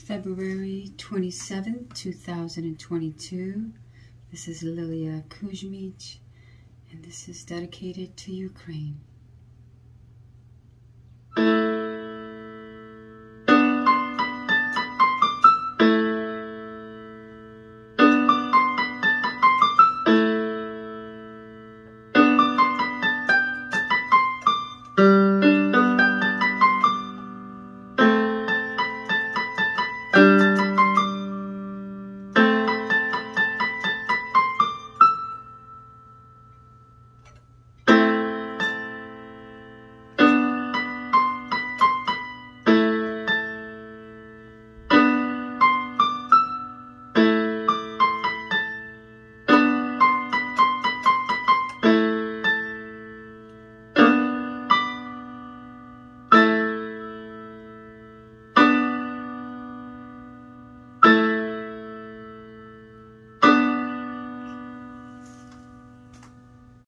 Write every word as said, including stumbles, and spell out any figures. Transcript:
February twenty-seventh, two thousand twenty-two. This is Lilia Kuzmich, and this is dedicated to Ukraine.